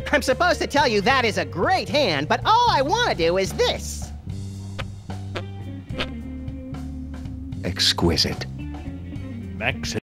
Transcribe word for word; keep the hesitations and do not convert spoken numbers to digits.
I'm supposed to tell you that is a great hand, but all I want to do is this. Exquisite. Max